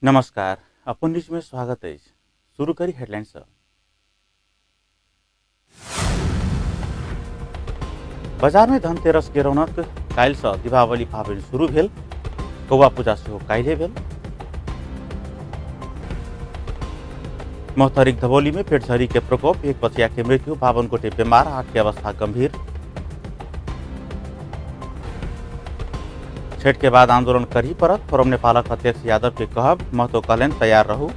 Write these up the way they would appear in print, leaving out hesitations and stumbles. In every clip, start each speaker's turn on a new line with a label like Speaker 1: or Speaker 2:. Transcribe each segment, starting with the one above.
Speaker 1: नमस्कार, अपन न्यूज में स्वागत है। शुरू करी हेडलाइंस। बाजार में धनतेरस के रौनक, काइल से दीपावली पाबनि शुरू भेल। कौआ पूजा से काइले भेल। मोहतरिक धवोली में पेटझरी के प्रकोप, एक बचिया के मृत्यु, 52 गोटे बीमार, 8 की अवस्था गंभीर। छठ के बाद आंदोलन कर ही परत, फोरम नेपालक अध्यक्ष यादव के कहब, महतो कहलेन तैयार रहू।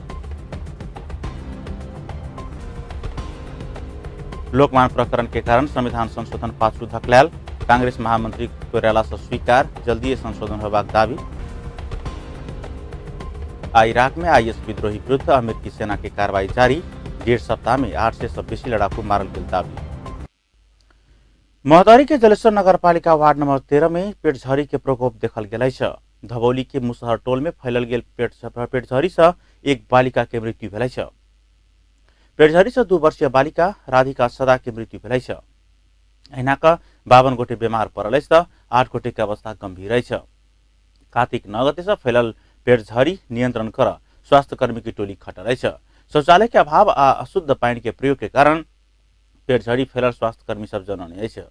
Speaker 1: लोकमान प्रकरण के कारण संविधान संशोधन पाछू धकलायल, कांग्रेस महामंत्री कोइराला से स्वीकार, जल्दी संशोधन होबाक दावी। इराक में आईएस विद्रोही विरुद्ध अमेरिकी सेना की कार्रवाई जारी, 1.5 सप्ताह में 800 से बेसी लड़ाकू मारल गेल दावी। मोहतरी के जलेश्वर नगरपालिका वार्ड नंबर 13 में पेटझरी के प्रकोप देखल गेल छ। धवोली के मुसहर टोल में फैलल गेल पेटझरी से एक बालिका के मृत्यु भेल छ। पेटझरी से 2 वर्षीय बालिका राधिका सदा के मृत्यु भेल छ। अहिना का 52 गोटे बीमार पड़ल छ, 8 गोटे के अवस्था गंभीर छ। कार्तिक 9 गते से फैलल पेटझरी नियंत्रण कर स्वास्थ्य कर्मी की टोली खटल छ। शौचालय के अभाव आ अशुद्ध पानी के प्रयोग के कारण पेटझरी फैलल स्वास्थ्य कर्मी सब जननी है।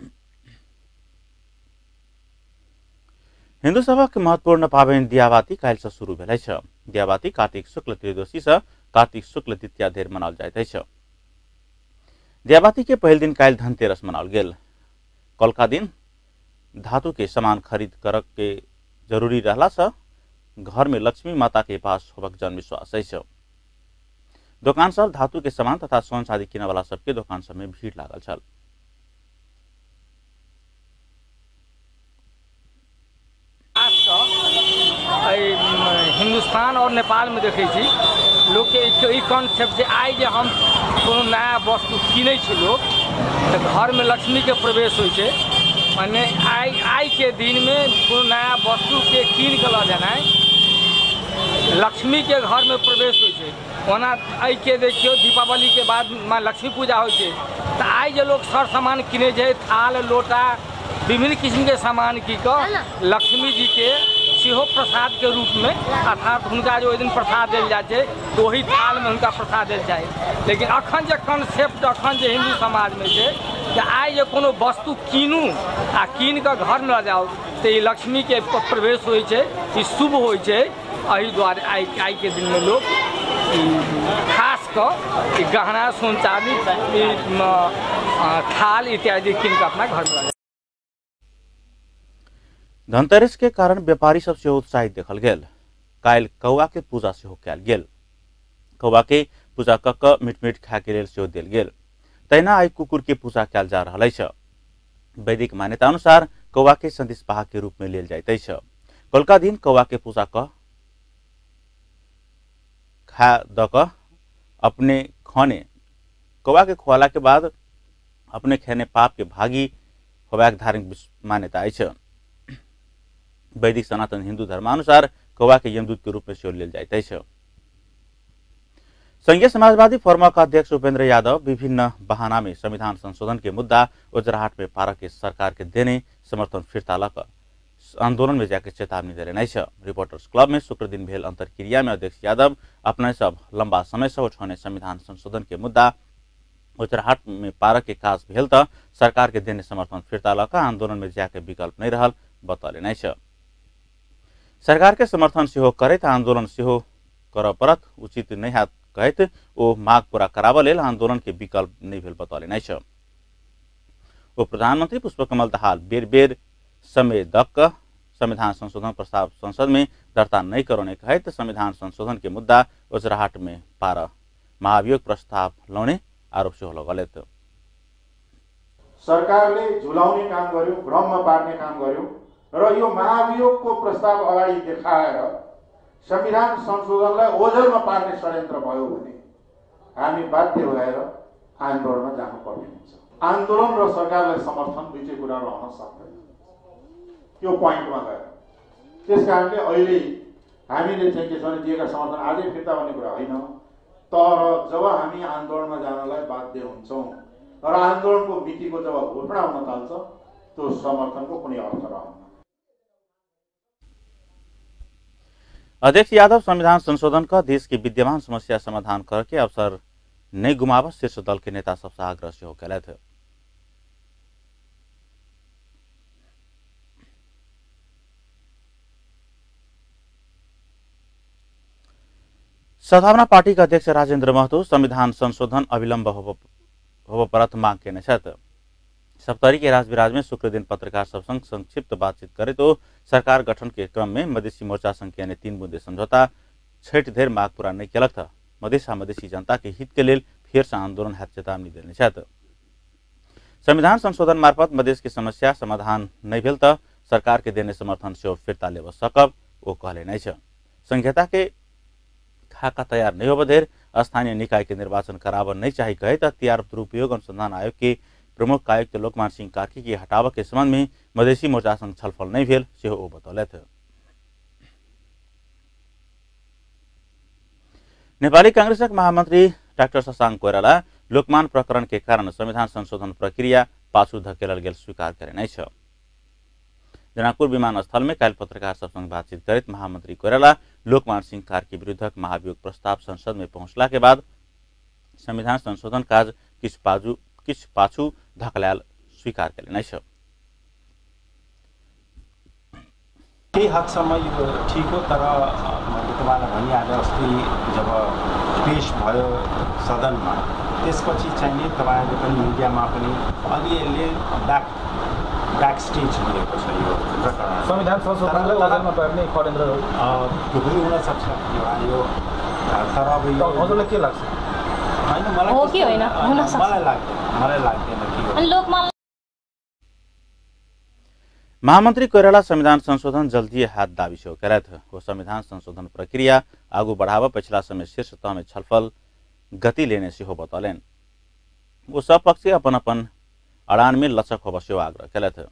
Speaker 1: हिंदू सभा के महत्वपूर्ण पाबनि दियाबाती काइल से शुरू भेल छ। दियाबाती कार्तिक शुक्ल त्रयोदशी से कार्तिक शुक्ल द्वितीया धरि मनाओल जाइत अछि। दियाबाती के पहिल दिन काइल धनतेरस मनाओल गेल। कलका दिन धातु के सामान खरीद कर के जरूरी रहला से घर में लक्ष्मी माता के पास होबक जनविश्वास अछि। दुकान सब धातु के सामान तथा सोन चांदी किने वाला सबके दुकान सब में भीड़ लागल छल।
Speaker 2: हिंदुस्तान और नेपाल में देखे छी लोग के कॉन्सेप्ट से आई जे हम कोनो नया वस्तु किनै छी लोग तो घर में लक्ष्मी के प्रवेश होइ छै। माने आई के दिन में कोनो नया वस्तु के कीन के ल जाना लक्ष्मी के घर में प्रवेश होइ छै। ओना आई के देखियो दीपावली के बाद मां लक्ष्मी पूजा होइ छै तो आई जे लोग सर सामान किने छै, थाल लोटा विभिन्न किस्म के सामान की लक्ष्मी जी के सेहो प्रसाद के रूप में अर्थात हुनका जो दिन प्रसाद दिल जाए तो वही थाल में उनका प्रसाद दिल जाए। लेकिन अखन जे कॉन्सेप्ट अखन जे हिंदू समाज में है कि आई जे कोनो वस्तु कीनू आ कीन के घर में जाओ तो ये लक्ष्मी के प्रवेश होइ छै, ई शुभ होइ छै। एहि दुआरे आई के दिन में लोग खास कर गहना सोन चांदी थाल इत्यादि कीन के अपना घर में।
Speaker 1: धनतेरस के कारण व्यापारी सब से उत्साहित देखल गेल। काइल कौआ के पूजा से कयल गेल। कौआ के पूजा क मीट खाए के लेल सेहो देल गेल। तहिना आई कुकुर के पूजा कयल जा रहल अछि। वैदिक मान्यता अनुसार कौआ के संदेशवाह के रूप में लेल जाइत अछि। कलका दिन कौआ के पूजा क खा द क अपने खाने कौआ के खुआला के बाद अपने खाने पाप के भागी होबाक धार्मिक मान्यता अछि। वैदिक सनातन हिंदू धर्मानुसार कौआ के यमदूत के रूप में सेहो लेल जाइत अछि। संघीय समाजवादी फोरम का अध्यक्ष उपेंद्र यादव विभिन्न बहाना में संविधान संशोधन के मुद्दा उजराहाट में पारा के सरकार के देने समर्थन फिर्ता लक आंदोलन में जाकर चेतावनी देने छ। रिपोर्टर्स क्लब में शुक्र दिन भेल अंतरक्रिया में अध्यक्ष यादव अपने सब लंबा समय से उठाने संविधान संशोधन के मुद्दा उजराहाट में पारा के काज भेल त सरकार के देने समर्थन फिर्ता लक आंदोलन में जाकर विकल्प नहीं रहल बतौले छ। सरकार के समर्थन सेहो करैत आंदोलन सेहो कर परत उचित नहीं हाथ कहत ओ मांग पूरा कराब लेल आंदोलन के विकल्प नहीं भेल बतौले छ। उप प्रधानमंत्री पुष्पकमल दाहाल बेर बेर समय दक संविधान संशोधन प्रस्ताव संसद में दर्ता नहीं करने कहत संविधान संशोधन के मुद्दा उजराहाट में पार महाभियोग प्रस्ताव लाउने आरोप सेहो लगलेत।
Speaker 3: सरकारले झुलाउने काम गर्यो, भ्रममा पार्ने काम गर्यो र यो महाभियोगको प्रस्ताव अगाडि देखाएर संविधान संशोधनलाई ओझलमा पार्ने षड्यन्त्र भयो भने हामी बाध्य भएर आन्दोलनमा जानु पर्ने हुन्छ। आन्दोलन र सरकारलाई समर्थन दुईटै कुरा रहन सक्दैन त्यो पोइन्टमा गएर। त्यसकारणले अहिले हामीले चाहिँ के छ भने दिएका समर्थन आजै फिर्ता भन्ने कुरा होइन, तर जब हामी आन्दोलनमा जानलाई बाध्य हुन्छौँ र आन्दोलनको मितिको जब घोषणा हुन थाल्छ त्यो समर्थनको कुनै अर्थ रहन्न।
Speaker 1: अध्यक्ष यादव संविधान संशोधन का देश की विद्यमान समस्या समाधान करके अवसर नहीं गुमाव शीर्ष दल के नेता सबसे आग्रह से हो कैले थे। सद्भावना पार्टी का अध्यक्ष राजेन्द्र महतो संविधान संशोधन अविलंब हो परत मांग के निषेध। सप्तरी के राजविराज में शुक्र दिन पत्रकार सब संग संक्षिप्त बातचीत करे तो सरकार गठन के क्रम में मधेसी मोर्चा संघ के अन्य 3 बुंदे समझौता छठ देर मांग पूरा नहीं किया था। मधेसी जनता के हित के लिए फिर से आंदोलन हाथ चेतावनी देने छथ। संविधान संशोधन मार्फत मधेश की समस्या समाधान नहीं भेल तो सरकार के देने समर्थन से फिरता ले सकब वो कहले नहीं छ। संहिता के खाका तैयार नहीं हो बधेर स्थानीय निकाय के निर्वाचन कराव नहीं चाहिए कहे तो तिहार दुरुपयोग अनुसंधान आयोग के प्रमुख आयुक्त लोकमान सिंह कार्की की हटाव के संबंध में मधेसी मोर्चा संग छलफल नहीं भेल से वो बतौले थे। नेपाली कांग्रेसक महामंत्री डाक्टर शशांक कोइराला लोकमान प्रकरण के कारण संविधान संशोधन प्रक्रिया पाछू धकेलल गेल स्वीकार करे नहीं छ। जनकपुर विमानस्थल में कल पत्रकार सबसंग बातचीत करित महामंत्री कोइराला लोकमान सिंह कार्की विरुद्धक महाभियोग प्रस्ताव संसद में पहुंचला के बाद संविधान संशोधन काज किस पाछू धकलाल स्वीकार करे नहीं छ।
Speaker 4: केही हदसम्म यो ठीक हो, तर मैले तपाईँलाई भनिहालेँ अस्ति जब पेश भयो सदनमा त्यसपछि चाहिँ तपाईँले पनि मिडियामा पनि अलिअलि ब्याक स्टेज लिएको छ यो प्रकरण।
Speaker 5: संविधान संशोधनलाई ओझेलमा पर्ने खडेन्द्र
Speaker 4: त्यो पनि हुनसक्छ यो, तर अब यो
Speaker 5: हजुरलाई के लाग्छ?
Speaker 4: होइन मलाई लाग्दैन कि
Speaker 1: महामंत्री कोइराला संविधान संशोधन जल्दी हाथ दावी से करे थे। वो संविधान संशोधन प्रक्रिया आगू बढ़ावा पिछला समय शीर्ष तह में छलफल गति लेने से हो बतौलेन। वो सब पक्ष अपन अपन अड़ान में लचक हो बसे आग्रह करे थे।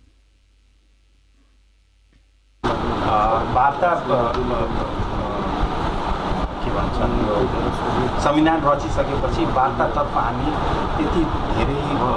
Speaker 4: संविधान रचिसकेपछि वार्तातर्फ हामी त्यति धेरै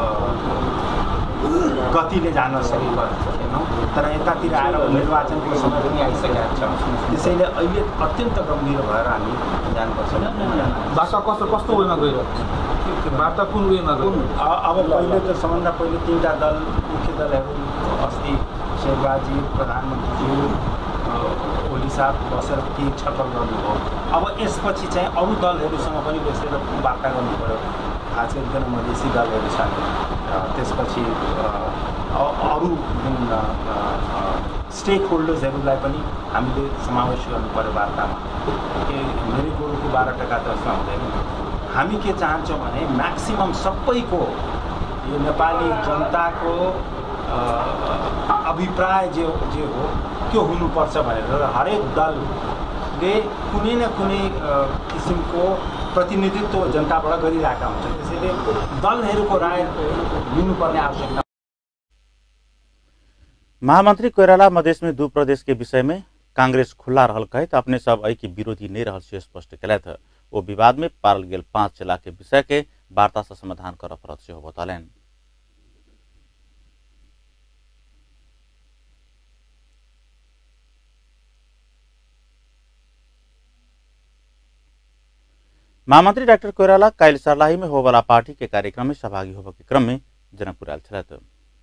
Speaker 4: गतिले जान सकेका छैनौँ, तर यतातिर आएर निर्वाचनको समय पनि आइसकेका छ। त्यसैले अहिले अत्यन्त गम्भीर भएर हामी जानुपर्छ।
Speaker 5: वार्ता कस्तो वेमा गइरहेको छ? वार्ता कुन वेमा गयो?
Speaker 4: अब पहिले त सबभन्दा पहिले 3टा दल मुख्य दलहरू अस्ति शेरबाजी प्रधानमन्त्रीज्यू ओली साहब बसेर केही छलफल गर्नुभयो। अब यसपछि चाहिँ अरू दलहरूसँग पनि बसेर वार्ता गर्नु पर्यो। खास गरिकन मधेसी दलहरू छन्, त्यसपछि अरू जुन स्टेक होल्डर्सहरूलाई पनि हामीले समावेश गर्नु पर्यो वार्तामा। मेरै गोरुको 12% त जस्तो हुँदैन। हामी के चाहन्छौँ भने म्याक्सिमम सबैको यो नेपाली जनताको अभिप्राय जे हो त्यो हुनुपर्छ भनेर हरेक दलले कुनै न कुनै किसिमको प्रतिनिधित्व जनताबाट गरिरहेका हुन्छन्। त्यसैले दलहरूको राय लिनुपर्ने आवश्यकता।
Speaker 1: महामंत्री कोइराला मधेश में 2 प्रदेश के विषय में कांग्रेस खुला रहल कहे तो अपने सब की विरोधी नहीं रहल से स्पष्ट कैले थे। वो विवाद में पारल गेल 5 जिला के विषय के वार्ता से समाधान कर फरत से हो बतौलेन। महामंत्री डाक्टर कोइराला काइल सर्लाही में होवाला पार्टी के कार्यक्रम में सहभागी होने के क्रम में जनकपुर आयल थे।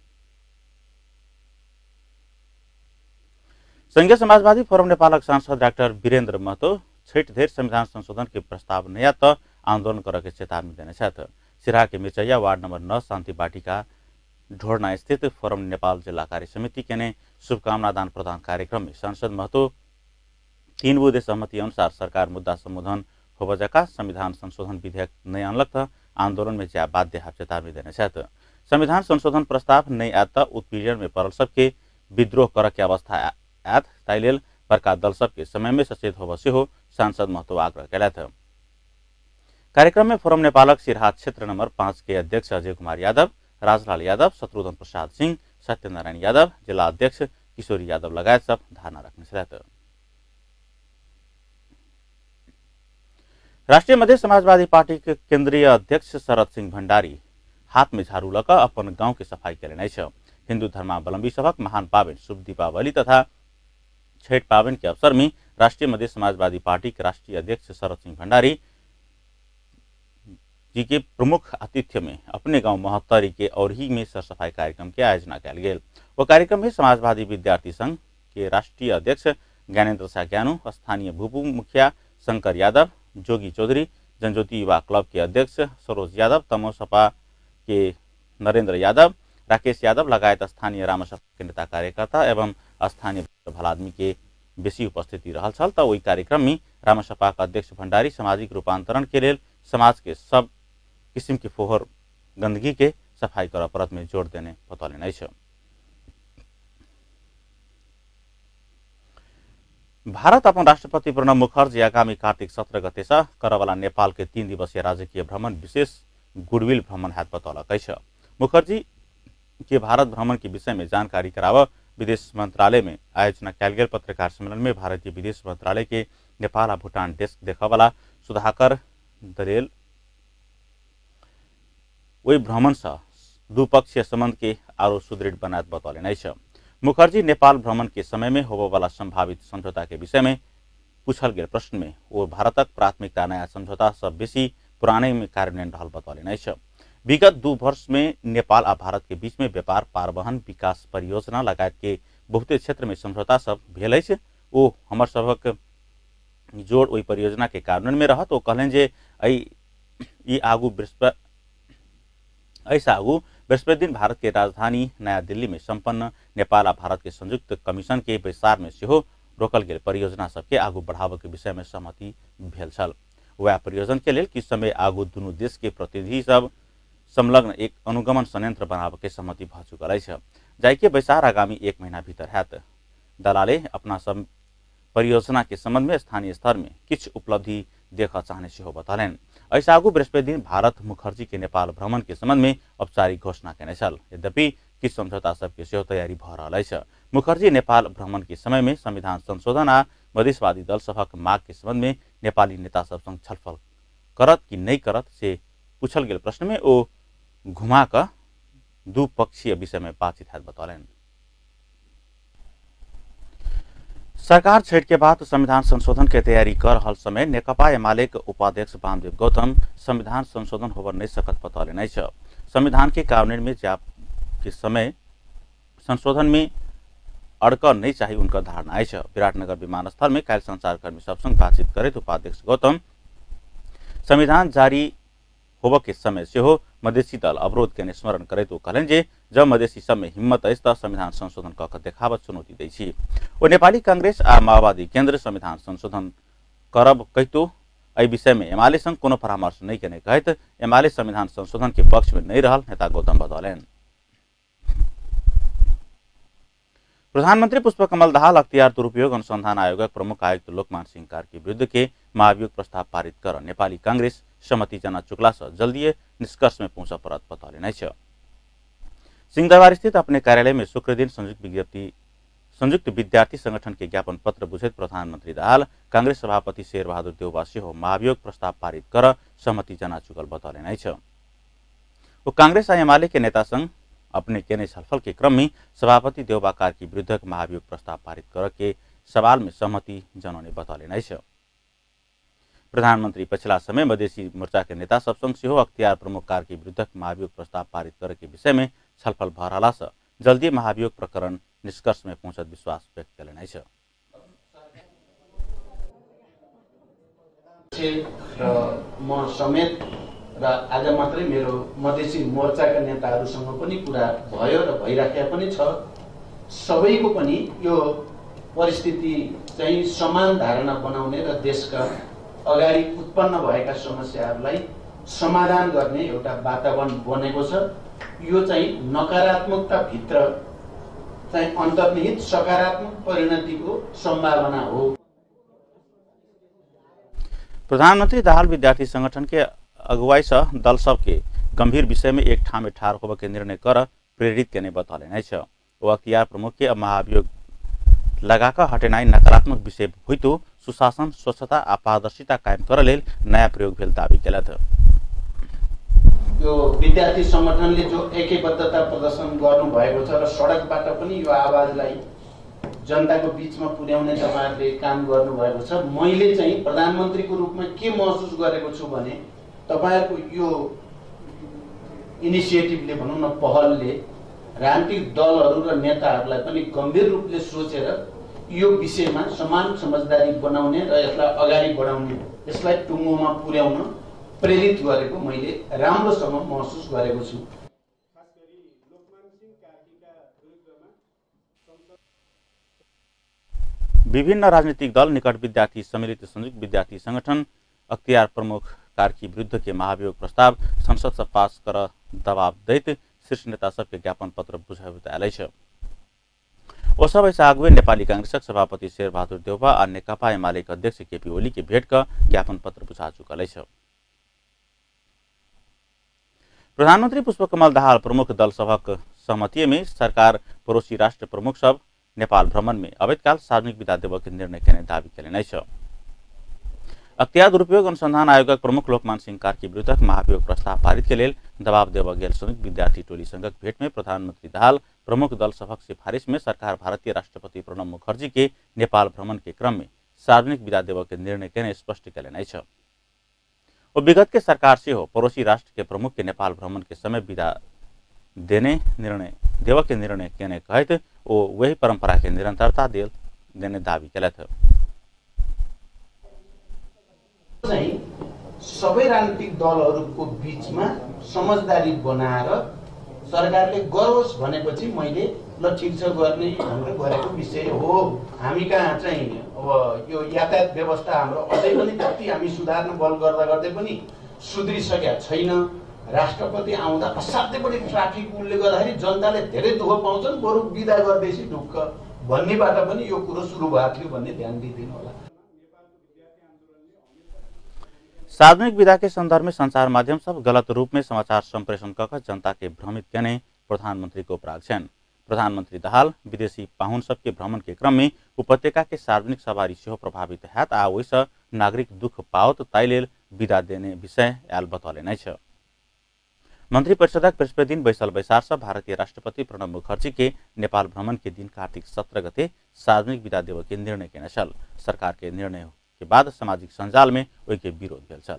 Speaker 1: संघीय समाजवादी फोरम नेपालक सांसद डाक्टर वीरेन्द्र महतो छठ धेर संविधान संशोधन के प्रस्ताव नया तो आंदोलन करके चेतावनी देने थे। सिराहा के मिर्चैया वार्ड नंबर 9 शांति बाटिका ढोरना स्थित फोरम नेपाल जिला कार्य समिति के ने शुभकामना दान प्रदान कार्यक्रम में सांसद महतो 3 बुधे सहमति अनुसार सरकार मुद्दा संबोधन हो बजाका संविधान संशोधन विधेयक नहीं अनलक था आंदोलन में जा बाध्य हाथ चेतावनी देने छथ। संविधान संशोधन प्रस्ताव नहीं आत उत्पीड़न में पड़ल सबके विद्रोह कर के अवस्था आत ताइलेल बड़का दल सबके समय में सचेत हो बसे हो सांसद महतो आग्रह कैला था। कार्यक्रम में फोरम नेपालक सिराहा क्षेत्र नंबर 5 के अध्यक्ष अजय कुमार यादव, राजलाल यादव, शत्रुघ्न प्रसाद सिंह, सत्यनारायण यादव, जिला अध्यक्ष किशोरी यादव लगायत सब धारणा रखने रहते। राष्ट्रीय मध्य समाजवादी पार्टी के केंद्रीय अध्यक्ष शरद सिंह भंडारी हाथ में झाड़ू लगा अपन गांव की सफाई करे नहीं छ। हिंदू धर्मावलंबी सबक महान पावन शुभ दीपावली तथा छठ पावन के अवसर में राष्ट्रीय मध्य समाजवादी पार्टी के राष्ट्रीय अध्यक्ष शरद सिंह भंडारी जी के प्रमुख आतिथ्य में अपने गांव महत्तरी के औरही में सर सफाई कार्यक्रम के आयोजना किया गया। वो कार्यक्रम में समाजवादी विद्यार्थी संघ के राष्ट्रीय अध्यक्ष ज्ञानेन्द्र शाह ज्ञानू, स्थानीय भूपू मुखिया शंकर यादव, जोगी चौधरी, जनज्योति युवा क्लब के अध्यक्ष सरोज यादव, तमोसपा के नरेंद्र यादव, राकेश यादव लगायत स्थानीय रामसपा के नेता कार्यकर्ता एवं स्थानीय भला आदमी के बेसी उपस्थिति रहल छल। त ओई कार्यक्रम में रामसपा का अध्यक्ष भंडारी सामाजिक रूपांतरण के लिए समाज के सब किस्म के फोहर गंदगी के सफाई कर परत में जोड़ देने बतौले छ। भारत अपन राष्ट्रपति प्रणब मुखर्जी आगामी कार्तिक 17 गते से करवाला नेपाल के 3 दिवसीय राजकीय भ्रमण विशेष गुडविल भ्रमण हैत बतौलकै छ। मुखर्जी के भारत भ्रमण के विषय में जानकारी कराव विदेश मंत्रालय में आयोजना कैल गेल पत्रकार सम्मेलन में भारतीय विदेश मंत्रालय के नेपाल और भूटान डेस्क देखवाला सुधाकर दरेल वही भ्रमण से द्विपक्षीय संबंध के आरो सुदृढ़ बनात बतौले छ। मुखर्जी नेपाल भ्रमण के समय में होबोवाला संभावित समझौता के विषय में पूछल गेल प्रश्न में वो भारतक प्राथमिकता नया समझौता सब बेसी पुराने में कार्यान्वयन रहल बतौले छ। विगत 2 वर्ष में नेपाल और भारत के बीच में व्यापार, पारवहन, विकास परियोजना लगायत के बहुते क्षेत्र में समझौता सब भेल छ। वो हमर सबक जोड़ वही परियोजना के कार्यान्वयन में रहत। वो कहलन जे ऐसा आगू बृहस्पति दिन भारत के राजधानी नया दिल्ली में संपन्न नेपाल और भारत के संयुक्त कमीशन के विस्तार में सेहो रोकल गेल परियोजना सबके आगू बढ़ावे के विषय में सहमति भेल छल। वह परियोजना के लिए किस समय आगू दोनों देश के प्रतिनिधि सब संलग्न एक अनुगमन संयंत्र बनावे के सहमति भ चुकल छ। जायके विस्तार आगामी 1 महीना भीतर हैत। दलाले अपना सब परियोजना के संबंध में स्थानीय स्तर में किछ उपलब्धि देख चाहने से बतौलन। ऐसा आगू बृहस्पति दिन भारत मुखर्जी के नेपाल भ्रमण के संबंध में औपचारिक घोषणा कैने छल। यद्यपि किछ समझौता सबके सेहो तैयारी भ रहल छ। मुखर्जी नेपाल भ्रमण के समय में संविधान संशोधन आ मधेशवादी दल सभक माग के संबंध में नेपाली नेता सब संग छलफल करत कि नहीं करत से पूछल गेल प्रश्न में ओ घुमा क द्विपक्षीय विषय में बातचीत हैत बतौलन। सरकार छेड़ के बाद संविधान संशोधन के तैयारी कर रहल समय नेकपा एमाले के उपाध्यक्ष वामदेव गौतम संविधान संशोधन होबर नहीं सकत बतौले छ। संविधान के कार्यान्वयन में जाप के समय संशोधन में अड़क नहीं चाहिए उनका धारणा छ। विराटनगर विमानस्थल में कल संचारकर्मी सब संग बातचीत करे उपाध्यक्ष गौतम संविधान जारी होब के समय से हो मधेसी दल अवरोध के स्मरण करे तो कहलन जे जब मधेसी सब में हिम्मत अछि त संविधान संशोधन कऽ देखावत चुनौती दै छी। ओ नेपाली कांग्रेस आ माओवादी केंद्र संविधान संशोधन करब कहितो एहि विषय में एमाले संग कोनो परामर्श नहीं केने कहत एमाले संविधान संशोधन के पक्ष में नहीं रहल नेता गौतम बतौलन। प्रधानमंत्री पुष्पकमल दाहाल अख्तियार दुरुपयोग अनुसंधान आयोगक प्रमुख आयुक्त लोकमान सिंह कार्की विरुद्ध के महाभियोग प्रस्ताव पारित कर नेपाली कांग्रेस सहमति जना चुकला से जल्दी निष्कर्ष में पहुंच परत बतौले छ। सिंहदरबार स्थित अपने कार्यालय में शुक्र दिन संयुक्त विद्यार्थी संगठन के ज्ञापन पत्र बुझेत प्रधानमंत्री दाहाल कांग्रेस सभापति शेरबहादुर देउवा सेहो महाभियोग प्रस्ताव पारित कर सहमति जना चुकल बतौले छ। वो कांग्रेस और एमाले के नेता संग अपने केने छलफल के क्रम में सभापति देउवा कार्की विरुद्ध महाभियोग प्रस्ताव पारित कर के सवाल में सहमति जनाउने बतौले छ। प्रधानमंत्री पिछला समय मधेसी मोर्चा के नेता सब संग सेहो अख्तियार प्रमुख कार्की विरुद्ध महाभियोग प्रस्ताव पारित करे के विषय में छलफल भ रहला से जल्दी महाभियोग प्रकरण निष्कर्ष में पहुंचत विश्वास व्यक्त कयलनि छ।
Speaker 6: म समेत र आज मात्रै मेरो मधेसी मोर्चाका नेताहरूसँग पनि कुरा भयो र भइराखेको पनि छ। सबैको पनि यो परिस्थिति चाहिँ समान धारणा बनाउने र देशका अगाडि उत्पन्न भएका समस्याहरूलाई समाधान गर्ने एउटा वातावरण बनेको छ। यो चाहिँ नकारात्मकता भित्र चाहिँ अन्तर्निहित सकारात्मक परिणतिको सम्भावना हो।
Speaker 1: प्रधानमंत्री दाहाल विद्यार्थी संगठन के अगुवाई से दल सब के गंभीर विषय में एक ठाम ठार होब के निर्णय कर प्रेरित केने बतौले छ। वो अख्तियार प्रमुख के महाभियोग लगाकर हटेनाई नकारात्मक विषय हुई तो सुशासन, स्वच्छता आ पारदर्शिता कायम कर लेल नया प्रयोग भेल दावी केलथ।
Speaker 6: यो विद्यार्थी संगठनले जो एकैबद्धता प्रदर्शन गर्नु भएको छ र सडकबाट पनि यो आवाजलाई जनताको बिचमा पुर्याउने तपाईँहरूले काम गर्नुभएको छ। मैले चाहिँ प्रधानमन्त्रीको रूपमा के महसुस गरेको छु भने तपाईँहरूको यो इनिसिएटिभले भनौँ न पहलले राजनीतिक दलहरू र नेताहरूलाई पनि गम्भीर रूपले सोचेर यो विषयमा समान समझदारी बनाउने र यसलाई अगाडि बढाउने, यसलाई टुङ्गोमा पुर्याउन प्रेरित गरेको मैले राम्रोसँग महसुस गरेको छु।
Speaker 1: विभिन्न राजनीतिक दल, निकट विद्यार्थी सम्मिलित संयुक्त विद्यार्थी संगठन, अख्तियार प्रमुख कार्की विरुद्ध के महाभियोग प्रस्ताव संसद से पास कर दबाव दैत शीर्ष नेता सबके ज्ञापन पत्र बुझाइले छ। ओ सबै आगुए नेपाली कांग्रेसक सभापति शेरबहादुर देउवा और नेकपा एमाले अध्यक्ष केपी ओली के भेट का ज्ञापन पत्र बुझा चुकल छ। प्रधानमंत्री पुष्पकमल दाहाल प्रमुख दल सबक सहमति में सरकार पड़ोसी राष्ट्र प्रमुख सब नेपाल भ्रमण में अवैधकाल सार्वजनिक विदा देव के निर्णय करने दावी करें छ। अख्तियार दुरुपयोग अनुसंधान आयोगक प्रमुख लोकमान सिंह कार्की विरुद्ध महाभियोग प्रस्ताव पारित के लिए दबाव देव गेल संयुक्त विद्यार्थी टोली संघक भेंट में प्रधानमंत्री दाहाल प्रमुख दल सभक सिफारिश में सरकार भारतीय राष्ट्रपति प्रणब मुखर्जी के नेपाल भ्रमण के क्रम में सार्वजनिक विदा देव के निर्णय कहने स्पष्ट करें छ। विगत के सरकार से हो पड़ोसी राष्ट्र के प्रमुख के नेपाल भ्रमण के समय विदा देने निर्णय देव के निर्णय कहने कहत वो वही परंपरा के निरंतरता देने दावी कल थ।
Speaker 6: सबै राजनीतिक दलहरूको बीचमा समझदारी बनाएर सरकारले गरोस् भनेपछि मैले ल ठिक छ गर्ने हाम्रो गरेको विषय हो। हामी कहाँ चाहिँ अब यो यातायात व्यवस्था हाम्रो अझै पनि त्यति हामी सुधार्न बल गर्दा गर्दै पनि सुध्रिसकेका छैन। राष्ट्रपति आउँदा असाध्यै बढी ट्राफिक उनले गर्दाखेरि जनताले धेरै दुःख पाउँछन्, बरु विदा गर्दैछ ढुक्क भन्नेबाट पनि यो कुरो सुरु भएको थियो भन्ने ध्यान दिइदिनु होला।
Speaker 1: सार्वजनिक विदा के संदर्भ में संचार माध्यम सब गलत रूप में समाचार संप्रेषण कर जनता के भ्रमित करने प्रधानमंत्री को प्राक्षण। प्रधानमंत्री दाहाल विदेशी पाहुन सबके भ्रमण के क्रम में उपत्यका के सार्वजनिक सवारी से प्रभावित हैत आ वैस नागरिक दुख पाओत ताइलेल विदा देने विषय आल बतौले नहीं छ। मंत्री परिषदक बृहस्पति दिन बैसल बैसार से भारतीय राष्ट्रपति प्रणब मुखर्जी के नेपाल भ्रमण के दिन कार्तिक 17 गते सार्वजनिक विदा देव के निर्णय के नशल सरकार के निर्णय के बाद सामाजिक संजाल में उनके विरोध भेल छल।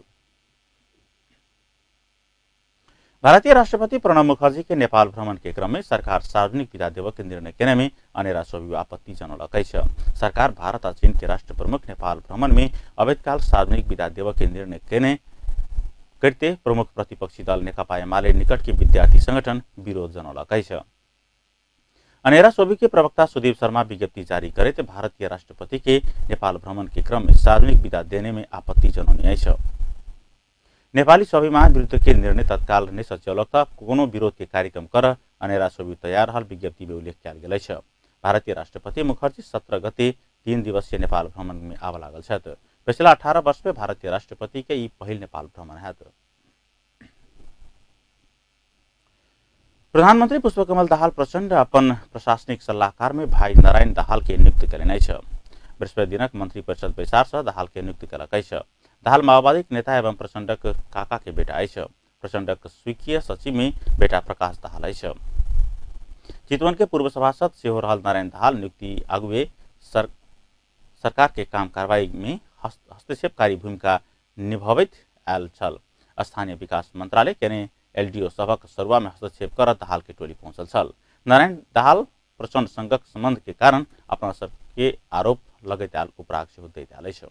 Speaker 1: भारतीय राष्ट्रपति प्रणब मुखर्जी के नेपाल भ्रमण के क्रम में सरकार सार्वजनिक विदा देव के निर्णय केने में अनेरा सोभी आपत्ति जनौलकै छ। सरकार भारत और चीन के राष्ट्र प्रमुख नेपाल भ्रमण में अवैधकाल सार्वजनिक विदा देव के निर्णय केने करते प्रमुख प्रतिपक्षी दल नेकपा एमाले निकट के विद्यार्थी संगठन विरोध जनौलकै छ। अनेरा सोभी के प्रवक्ता सुदीप शर्मा विज्ञप्ति जारी करे थे भारतीय राष्ट्रपति के नेपाल भ्रमण के क्रम में सार्वजनिक विदा देने में आपत्ति जनाउने छ। नेपाली स्वाभिमान विरुद्ध के निर्णय तत्काल नै सच्याउलक कोनो विरोध के कार्यक्रम कर अनेरा सोभी तैयार हल विज्ञप्ति में उल्लेख किया गेल छ। भारतीय राष्ट्रपति मुखर्जी 17 गते 3 दिवसीय नेपाल भ्रमण में आवा लागल छथि। पिछला 18 वर्ष में भारतीय राष्ट्रपति के ई पहिल नेपाल भ्रमण है। प्रधानमंत्री पुष्पकमल दाहाल प्रचंड अपन प्रशासनिक सलाहकार में भाई नारायण दाहाल के नियुक्ति करें छ। बृहस्पति दिनक मंत्री परिषद बैसार से दाहाल के नियुक्ति कलकै छ। दाहाल माओवादी नेता एवं प्रचंडक काका के बेटा छ। प्रचंडक स्वीकीय सचिव में बेटा प्रकाश दाहाल छ। चितवन के पूर्व सभासद सेहो रहल नारायण दाहाल नियुक्ति अगुए सरकार के काम कार्रवाई में हस्तक्षेपकारी भूमिका निभावित आयल छल। स्थानीय विकास मंत्रालय केने एलडीओ सबक सरुआ में हस्तक्षेप कर दाहाल के टोली पहुंचल छल। नारायण दाहाल प्रचंड संघक संबंध के कारण अपना सबके आरोप लगैत आयल उपराग से दैत आयल छ।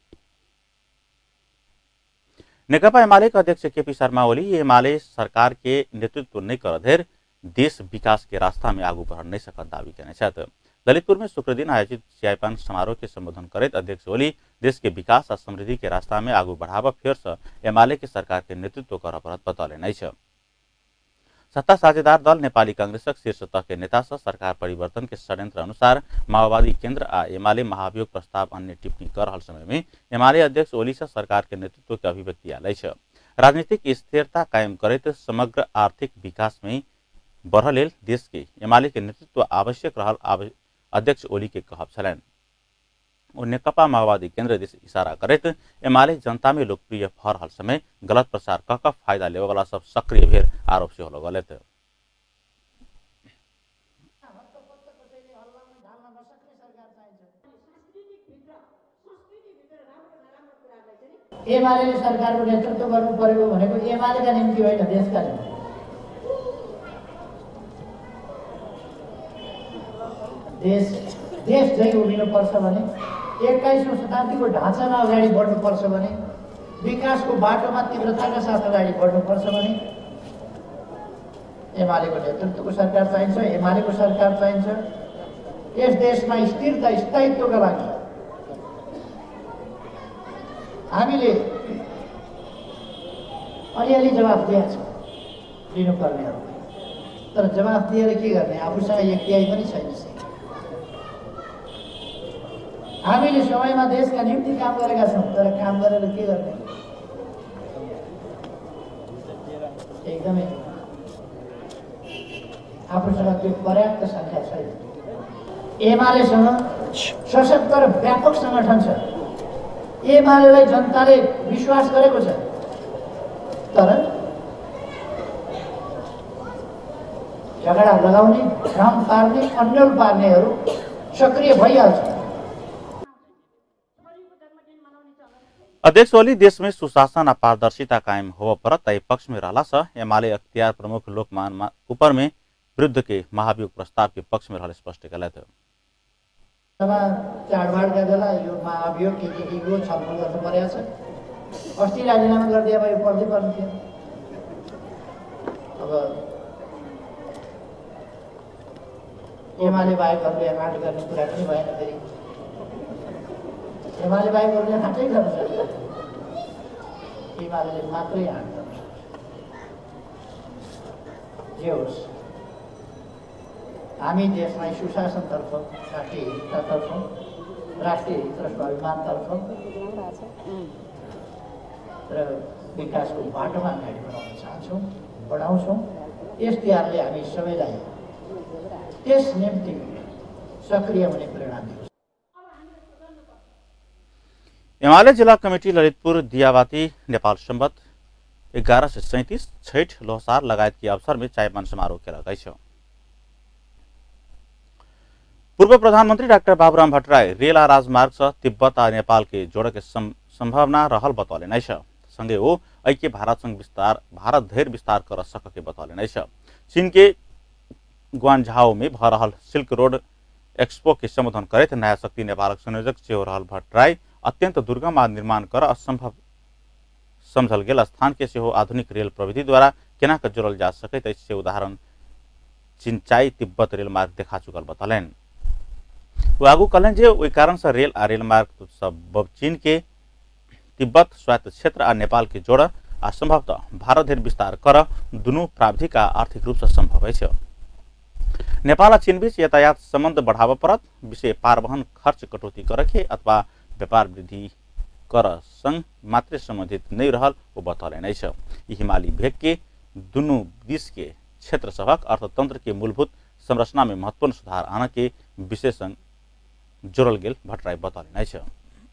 Speaker 1: नेकपा एमाले अध्यक्ष केपी शर्मा ओली एमाले सरकार के नेतृत्व नहीं कर धेर देश विकास के रास्ता में आगू बढ़ नहीं सकत दावी करने छथि। ललितपुर में शुक्र दिन आयोजित चियापान समारोह के संबोधन करते अध्यक्ष ओली देश के विकास और समृद्धि के रास्ता में आगू बढ़ावा फिर से एमाले के सरकार के नेतृत्व कर पड़त बतौले नहीं छ। सत्ता साझेदार दल नेपाली कांग्रेसक शीर्ष तह के नेता से सरकार परिवर्तन के षड्यंत्र अनुसार माओवादी केंद्र आ एमाले महाभियोग प्रस्ताव अन्य टिप्पणी कर रहल समय में एमाले अध्यक्ष ओली से सरकार के नेतृत्व के अभिव्यक्ति आयल छ। राजनीतिक स्थिरता कायम करत समग्र आर्थिक विकास में बढ़ल देश के एमाले के नेतृत्व आवश्यक रहल अध्यक्ष ओली के कहब छलन। नेकपा माओवादी केंद्र देश इशारा करत एमाले जनता में लोकप्रिय भर रहल समय गलत प्रचार कह फायदा लेवे वाला सब सक्रिय भेर आरोप से लगल।
Speaker 7: एमाले सरकारको नेतृत्व गर्नु परेको भनेको एमालेका निम्ति होइन, देशका निम्ति। देश जै उभिनुपर्छ भने, 21औं शताब्दीको ढाँचामा अगाडि बढ्नुपर्छ भने, विकासको बाटोमा तीव्रताका साथ अगाडि बढ्नुपर्छ भने एमालेको नेतृत्वको सरकार चाहिन्छ, एमालेको सरकार चाहिन्छ। यस देशमा स्थिरता स्थायित्वका लागि हामीले अलिअलि जवाफ दिएको छ लिनुपर्नेहरू, तर जवाफ दिएर के गर्ने? आफूसँग एक तिहाई पनि छैन। हामीले समयमा देशका निम्ति काम गरेका छौँ, तर काम गरेर के गर्ने? एकदमै आफूसँग त्यो पर्याप्त सङ्ख्या छैन। एमालेसँग सशक्त र व्यापक सङ्गठन छ। एमालेलाई जनताले विश्वास गरेको छ, तर झगडा लगाउने, भ्रम पार्ने, अन्यल पार्नेहरू सक्रिय भइहाल्छ।
Speaker 1: अध्यक्ष ओली देश में सुशासन और पारदर्शिता कायम हो पर तय पक्ष में रहला से एमाले अख्तियार प्रमुख लोकमान ऊपर में विरुद्ध के महाभियोग प्रस्ताव के पक्ष में रहल स्पष्ट कले थे।
Speaker 7: चाडबाडका बेला यो महाभियोग के छलफल गर्नु परेको छ। अस्ति राजीनामा गरिदिए भए पर्दै पर्ने थियो। अब एमाले बाहेकहरूले हाँट गर्ने कुरा पनि भएन। फेरि एमाले बाहेकहरूले हाँटै गर्न सक्छ, एमाले मात्रै हाँट गर्न सक्छ। जे होस्, हामी देशलाई सुशासनतर्फ, राष्ट्रिय हिततर्फ, राष्ट्रिय हित र स्वाभिमानतर्फ र विकासको बाटोमा अगाडि बढाउन चाहन्छौँ, बढाउँछौँ। यस तिहारले हामी सबैलाई त्यस निम्ति सक्रिय हुने प्रेरणा दिन्छ।
Speaker 1: एमाले जिला कमेटी ललितपुर दियाबाती नेपाल सम्बत 11 से 37 छैठ लोहसार लगायत के अवसर में चायपान समारोह खेला गई। पूर्व प्रधानमंत्री डाक्टर बाबुराम भट्टराई रेल आ राजमार्ग से तिब्बत आ नेपाल के जोड़ के संभावना रहल बतौले नहीं। संगे वो ऐक्य भारत धेर विस्तार कर सके बतौले नहीं। चीन के ग्वांझाओ में भ रहल सिल्क रोड एक्सपो के संबोधन करते नया शक्ति नेपाल संयोजक सेहो रहल भट्टराई अत्यंत दुर्गम आ निर्माण कर असंभव समझल गेल स्थान के सेहो आधुनिक रेल प्रविधि द्वारा केना के जोड़ल जा सके से उदाहरण चिंचाई तिब्बत रेल मार्ग देखा चुकल बतौलन। वो आगू कहलन जे ओई कारण से रेल आ रेल मार्ग सब चीन के तिब्बत स्वायत्त क्षेत्र आ नेपाल के जोड़ आ संभवतः भारत धेर विस्तार कर दुनू प्राविधिक आ आर्थिक रूप से संभव है। नेपाल आ चीन बीच यातायात संबंध बढ़ावा परत विषय पारवहन खर्च कटौती करके अथवा व्यापार वृद्धि कर संग मात्र संबंधित नहीं रहल वो बतौले नहीं। हिमाली भेग के दुनू देश के क्षेत्र सभक अर्थतंत्र के मूलभूत संरचना में महत्वपूर्ण सुधार आने के विषय संग जोड़ल गेल भट्टराई बतौले नहीं।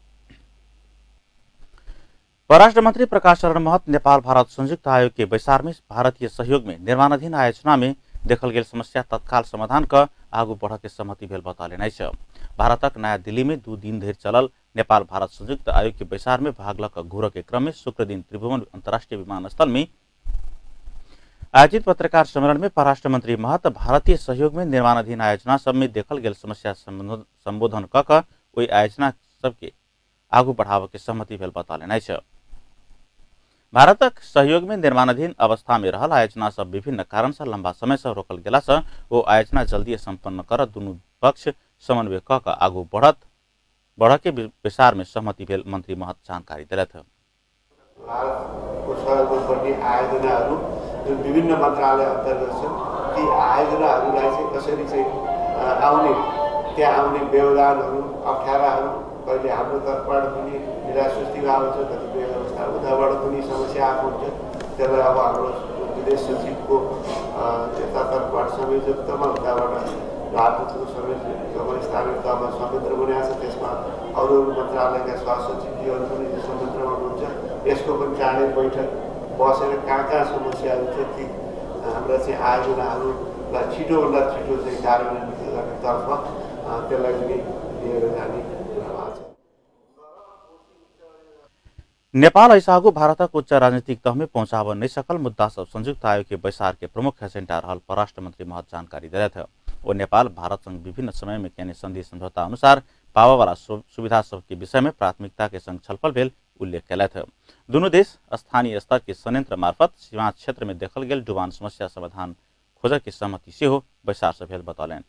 Speaker 1: परराष्ट्र मंत्री प्रकाश शरण महत नेपाल भारत संयुक्त आयोग के बैसार में भारतीय सहयोग में निर्माणाधीन आयोजना में देखल गेल समस्या तत्काल समाधान का आगू बढ़ के सहमति भेल बतौले नहीं। भारतक नया दिल्ली में 2 दिन धेर चलल नेपाल भारत संयुक्त आयोग के बैसार में भाग लक घूर के क्रम में शुक्र दिन त्रिभुवन अंतर्राष्ट्रीय विमानस्थल में आयोजित पत्रकार सम्मेलन में परराष्ट्र मंत्री महत भारतीय सहयोग में निर्माणाधीन आयोजना सब में देखल गेल समस्या संबोधन कक ओई आयोजना सबके आगू बढ़ाव के सहमति भेल बतौले नहीं। भारतक सहयोग में निर्माणाधीन अवस्था में रहल आयोजना सब विभिन्न कारण से लंबा समय से रोकल गेला से वो आयोजना जल्दी संपन्न कर दुनू पक्ष समन्वय क आगू बढ़ के विचार में सहमति भेल मंत्री महत जानकारी दिले थे।
Speaker 8: भारतको सहयोगपट्टि आयोजनाहरू जुन विभिन्न मन्त्रालय अन्तर्गत छन् ती आयोजनाहरूलाई चाहिँ कसरी चाहिँ आउने त्यहाँ आउने व्यवधानहरू अप्ठ्याराहरू कहिले हाम्रो तर्फबाट पनि निराश्वस्तिमा आउँछ, कतिपय अवस्था उताबाट पनि समस्या आएको हुन्छ। त्यसलाई अब हाम्रो विदेश सचिवको यतातर्फबाट संयोजकतामा उताबाट राजदूतको संयोजक स्थानीय तहमा संयन्त्र बनाएको छ, त्यसमा अरू मन्त्रालयका सहसचिवजीहरू पनि संयन्त्रमा हुनुहुन्छ। यसको पनि चाँडै बैठक बसेर कहाँ समस्याहरू छ ती हाम्रा चाहिँ आयोजनाहरूलाई छिटोभन्दा छिटो चाहिँ कार्यान्वयन गर्नेतर्फ त्यसलाई पनि लिएर जाने।
Speaker 1: नेपाल ऐसागु भारतक उच्च राजनीतिक तह में पहुंचाव नहीं सकल मुद्दा सब संयुक्त आयोग के बैसार के प्रमुख एजेंडा रहल परराष्ट्र मंत्री महत जानकारी दिले थे। वो नेपाल भारत संग विभिन्न समय में केने संधि समझौता अनुसार पावा वाला सुविधा सब के विषय में प्राथमिकता के संग छलफल भेल उल्लेख कैले थे। दोनों देश स्थानीय स्तर के संयंत्र मार्फत सीमा क्षेत्र में देखल गेल डुबान समस्या समाधान खोज की सहमति से हो बैसार से भेल बतौलन।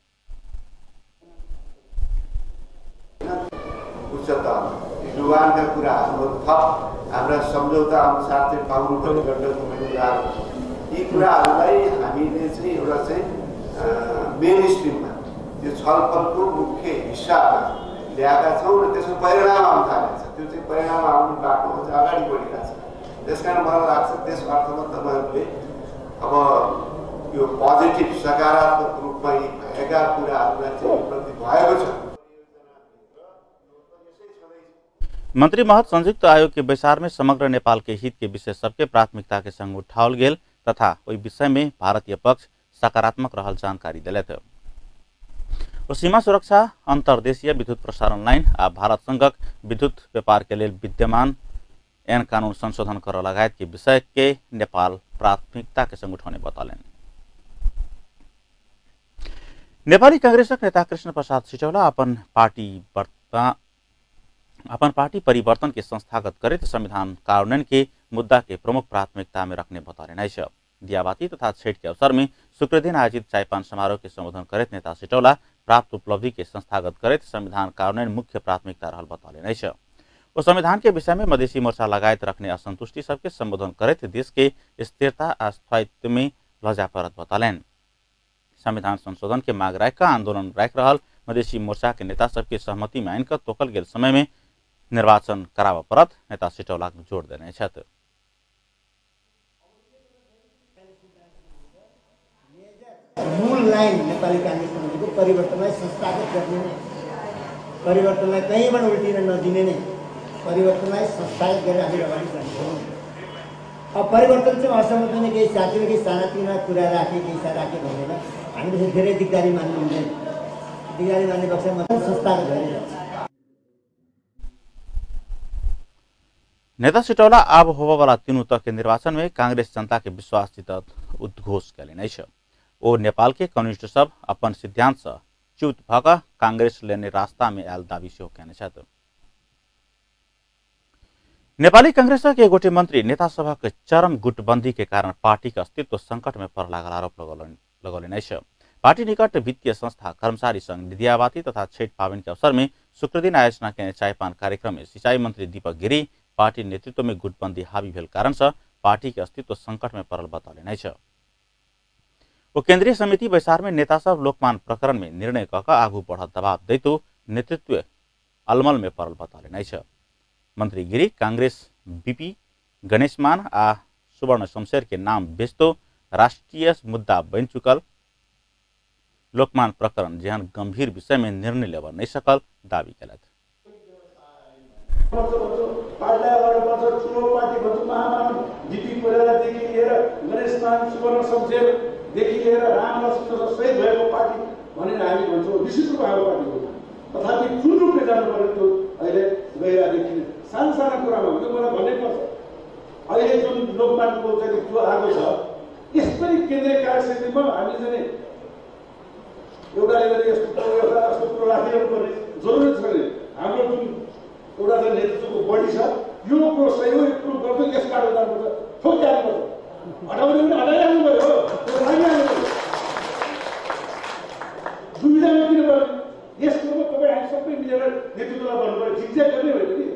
Speaker 8: डुबानका कुराहरू थप हाम्रा सम्झौता अनुसार चाहिँ पाउनुपर्ने गण्डकी कुराहरू यी कुराहरूलाई हामीले चाहिँ एउटा चाहिँ मेन स्ट्रिममा त्यो छलफलको मुख्य हिस्सामा ल्याएका छौँ र त्यसको परिणाम आउन थालेको छ। त्यो चाहिँ परिणाम आउने बाटोमा चाहिँ अगाडि बढिरहेको छ। त्यसकारण मलाई लाग्छ त्यस अर्थमा तपाईँहरूले अब यो पोजिटिभ सकारात्मक रूपमा यी भएका कुराहरूलाई चाहिँ उपलब्धि भएको छ।
Speaker 1: मंत्री महत संयुक्त आयोग के बैसार में समग्र नेपाल के हित के विषय सबके प्राथमिकता के संग उठाओल गेल तथा वही विषय में भारतीय पक्ष सकारात्मक रहल जानकारी दिले थे। सीमा सुरक्षा, अंतर्देशीय विद्युत प्रसारण लाइन आ भारत संघक विद्युत व्यापार के लिए विद्यमान ऐन कानून संशोधन कर लगायत के विषय के नेपाल प्राथमिकता के संग उठाने बतौलन। नेपाली कांग्रेसक नेता कृष्ण प्रसाद सिटौला अपन पार्टी परिवर्तन के संस्थागत करे संविधान कार्यान्वयन के मुद्दा के प्रमुख प्राथमिकता में रखने बतौलन। दियाबाती तथा छठ के अवसर में शुक्र दिन आयोजित चायपान समारोह के संबोधन करे नेता सिटौला प्राप्त उपलब्धि के संस्थागत करे संविधान कार्यान्वयन मुख्य प्राथमिकता रहल बतौलन। वो संविधान के विषय में मधेसी मोर्चा लगायत रखने असंतुष्टि सबके संबोधन करे देश के स्थिरता आ स्थायित्व में लजा परत बतौलन। संविधान संशोधन के मांग राख आंदोलन राख रहल मधेसी मोर्चा के नेता सबके सहमति में आइन का तोकल गेल समय में निर्वाचन कराव परत नेता सिटौला जोड़ देने छथि।
Speaker 9: मूल लाइन नेपाली कांग्रेस कमिटीको परिवर्तनलाई संस्थागत गर्ने नै, परिवर्तनलाई कहीँबाट उल्टिन नदिने नै, परिवर्तनलाई संस्थागत गरेर हामी अगाडि बढ्छौँ। अब परिवर्तन चाहिँ असहमत हुने केही साथीले केही सानातिना कुरा राखे केही सा राखे भनेर हामीले धेरै दिगदारी मान्नु हुँदैन। दिगदारी मान्ने पक्षमा संस्थागत गरिरहेछ।
Speaker 1: नेता सिटौला अब होबा वाला तीनों तक के निर्वाचन में कांग्रेस जनता के विश्वास जीतत उद्घोष कैले ओ नेपाल के कम्युनिस्ट सब अपन सिद्धांत से च्युत भक कांग्रेस लेने रास्ता में आयल दावी से कहने। नेपाली कांग्रेस के एगोटे मंत्री नेता सभा के चरम गुटबंदी के कारण पार्टी का अस्तित्व संकट में पड़ लागल आरोप लगौले। पार्टी निकट वित्तीय संस्था कर्मचारी संघ दियाबाती तथा छठ पावन के अवसर में शुक्र दिन आयोजना के चायपान कार्यक्रम में सिंचाई मंत्री दीपक गिरी पार्टी नेतृत्व में गुटबंदी हावी भेल कारण से पार्टी के अस्तित्व संकट में पड़ल बतौले। वो केंद्रीय समिति बैसार में नेता सब लोकमान प्रकरण में निर्णय कक आगू बढ़ दबाव दैतो नेतृत्व अलमल में पड़ल बतौले। मंत्री गिरी कांग्रेस बीपी गणेशमान आ सुवर्ण शमशेर के नाम बेचतो राष्ट्रीय मुद्दा बन चुकल लोकमान प्रकरण जेहन गंभीर विषय में निर्णय लेवा नहीं सकल दावी कैलथ।
Speaker 10: तथापि ठुलो रूपले जानु पर्यो। त्यो अहिले गइरहेको सानो सानो कुरामा हुन्छ मलाई भन्नै पर्छ। अहिले जुन लोकमानको चाहिँ जो आएको छ यसरी केन्द्रीय कार्यसमितिमा हामीले चाहिँ एउटाले यस्तो कुरो राखिरहनु पर्ने जरुरी छैन। हाम्रो जुन एउटा चाहिँ नेतृत्वको बढी छ यो कुरो सही हो, यो कुरो गर्दै यसबाट जानुपर्छ, ठोक जानुपर्छ, हटाउने पनि हटाइराख्नु पर्यो, त्यो लागिहाल्नु पर्यो। दुविधामा किन पर्ने? यसको तपाईँ हामी सबै मिलेर नेतृत्व गर्नुपर्यो, झिकझ्याक गर्ने होइन नि।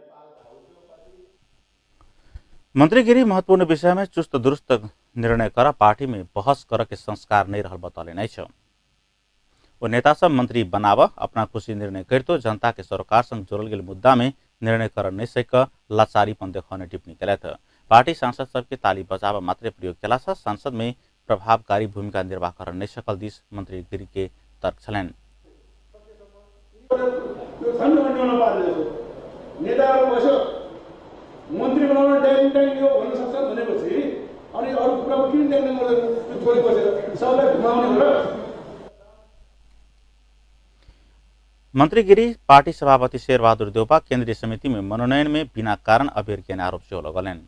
Speaker 1: मंत्री गिरी महत्वपूर्ण विषय में चुस्त दुरुस्त निर्णय कर पार्टी में बहस कर के संस्कार नहीं रहल बतौले। वो नेता सब मंत्री बनाव अपना खुशी निर्णय करतो जनता के सरकार संग जोड़ल गेल मुद्दा में निर्णय कर नहीं सक लाचारीपन देखाने टिप्पणी कैलथ। पार्टी सांसद सबके ताली बजाव मात्र प्रयोग कैला से संसद में प्रभावकारी भूमिका निर्वाह कर नहीं सकल दिस मंत्री गिरी के तर्क छलन।
Speaker 10: मन्त्री बनाउन टाइम यो भन्न सक्छ भनेपछि अनि अरू कुरामा किन ध्यान गर्दैन? छोडी बसेर सबलाई घुमाउने हो र?
Speaker 1: मंत्रीगिरी पार्टी सभापति शेरबहादुर देउपा केन्द्रीय समिति में मनोनयन में बिना कारण अबेर के आरोप से लगलन।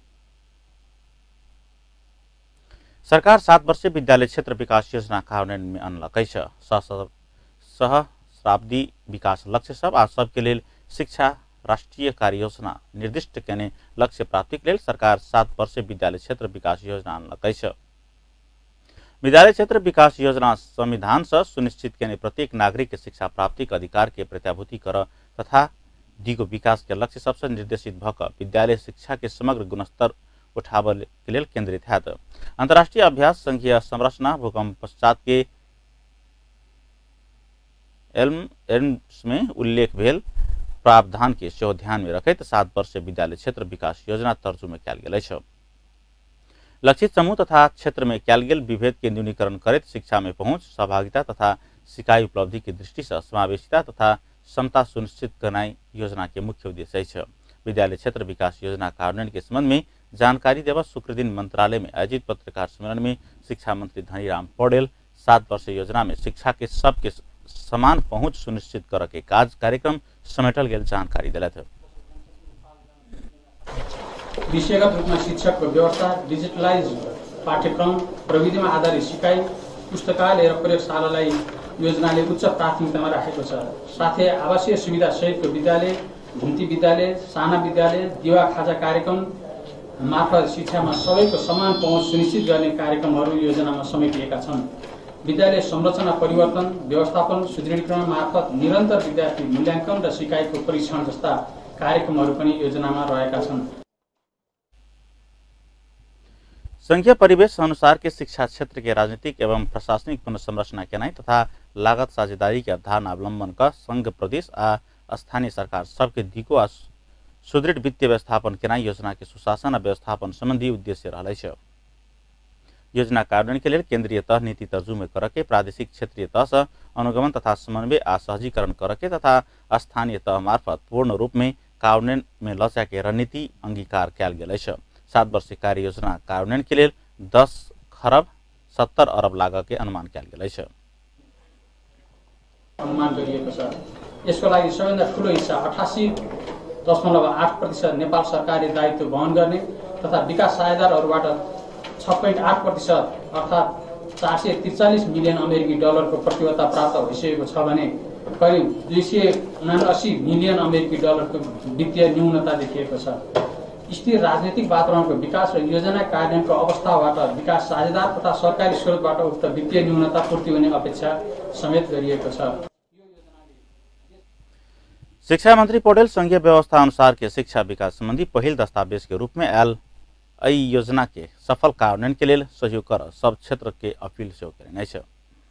Speaker 1: सरकार 7 वर्षीय विद्यालय क्षेत्र विकास योजना कार्यान्वयन में अनलकै छ। सहस्राब्दी विकास लक्ष्य सब आ सबके लेल शिक्षा राष्ट्रीय कार्य योजना निर्दिष्ट केने लक्ष्य प्राप्तिक लेल सरकार 7 वर्षीय विद्यालय क्षेत्र विकास योजना अनलकै छ। विद्यालय क्षेत्र विकास योजना संविधान से सुनिश्चित केने प्रत्येक नागरिक के शिक्षा प्राप्ति के अधिकार के प्रत्याभूति कर तथा दिगो विकास के लक्ष्य सबसे निर्देशित भक विद्यालय शिक्षा के समग्र गुणस्तर उठावे के लिए केंद्रित है। अंतर्राष्ट्रीय अभ्यास संघीय संरचना भूकंप पश्चात के एल्म्स में उल्लेख भेल प्रावधान के सेहो ध्यान में रखैत 7 वर्षीय विद्यालय क्षेत्र विकास योजना तर्जुमे कयल गेल छ। लक्षित समूह तथा क्षेत्र में कयल गेल विभेद के न्यूनीकरण करैत शिक्षा में पहुंच, सहभागिता तथा सिकाई उपलब्धि की दृष्टि से समावेशिता तथा समता सुनिश्चित करनाई योजना के मुख्य उद्देश्य है। विद्यालय क्षेत्र विकास योजना कार्यान्वयन के संबंध में जानकारी देवा शुक्र दिन मंत्रालय में आयोजित पत्रकार सम्मेलन में शिक्षा मंत्री धनीराम पौडेल 7 वर्षीय योजना में शिक्षा के सबके समान पहुंच सुनिश्चित कर के कार्यक्रम समेटल गेल जानकारी दिले थे।
Speaker 11: विषयगत रूपमा शिक्षकको व्यवस्था, डिजिटलाइज पाठ्यक्रम, प्रविधिमा आधारित सिकाइ, पुस्तकालय र प्रयोगशालालाई योजनाले उच्च प्राथमिकतामा राखेको छ। साथै आवासीय सुविधा सहितको विद्यालय, घुम्ती विद्यालय, साना विद्यालय, दिवा खाजा कार्यक्रम मार्फत शिक्षामा सबैको समान पहुँच सुनिश्चित गर्ने कार्यक्रमहरू योजनामा समेटिएका छन्। विद्यालय संरचना परिवर्तन, व्यवस्थापन, सुदृढीकरण मार्फत निरन्तर विद्यार्थी मूल्याङ्कन र सिकाइको परीक्षण जस्ता कार्यक्रमहरू पनि योजनामा रहेका छन्।
Speaker 1: संघीय परिवेश अनुसार के शिक्षा क्षेत्र के राजनीतिक एवं प्रशासनिक पुनर्संरचना केनाई तथा लागत साझेदारी के अवधारणा अवलंबन का संघ प्रदेश आ स्थानीय सरकार सबके दिगो आ सुदृढ़ वित्तीय व्यवस्थापन केनाई योजना के सुशासन और व्यवस्थापन संबंधी उद्देश्य रहलै छ। योजना कार्यान्वयन के लिए केंद्रीय तह नीति तर्जुमे करके प्रादेशिक क्षेत्रीय तह से अनुगमन तथा समन्वय आ सहजीकरण करके तथा स्थानीय तह मार्फत पूर्ण रूप में कार्यान्वयन में लचा के रणनीति अंगीकार कयल गेल छ। 7 वर्षीय कार्य योजना कार्यान्वयन के लिए 10 खरब 70 अरब लागत के अनुमान कयल गेल छ।
Speaker 11: अनुमान गरिएको छ। यसको लागि सबैभन्दा ठूलो हिस्सा 88.8% नेपाल सरकारले दायित्व वहन गर्ने तथा विकास साझेदारहरूबाट 6.8% अर्थात् 443 मिलियन अमेरिकी डलरको प्रतिबद्धता प्राप्त भइसकेको छ भने करिब 279 मिलियन अमेरिकी डलरको वित्तीय न्यूनता देखिएको छ। स्थिर राजनीतिक वातावरणको विकास र योजना कार्यान्वयनको अवस्थाबाट विकास साझेदार तथा सरकारी स्रोतबाट उक्त वित्तीय न्यूनता पूर्ति हुने अपेक्षा समेत गरिएको छ।
Speaker 1: शिक्षा मंत्री पौडेल संघीय व्यवस्था अनुसार के शिक्षा विकास संबंधी पहिल दस्तावेज के रूप में एलआई योजना के सफल कार्यान्वयन के लिए सहयोग कर सब क्षेत्र के अपील से करने छ।